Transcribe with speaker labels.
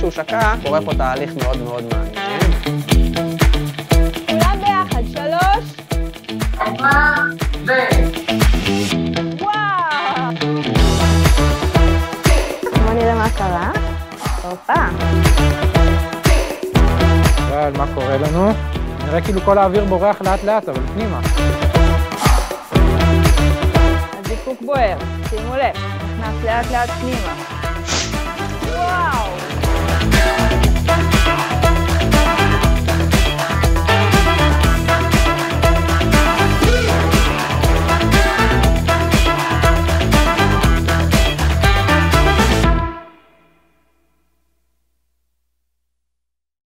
Speaker 1: שהוא שקע, קורה פה תהליך מאוד מאוד מעניין.
Speaker 2: כולם ביחד, 3. וואו! בוא נראה מה קרה. הופה.
Speaker 3: מה קורה לנו? נראה כאילו כל האוויר בורח לאט לאט, אבל פנימה.
Speaker 2: הזיקוק בוער, שימו לב, נכנס לאט לאט פנימה. וואו!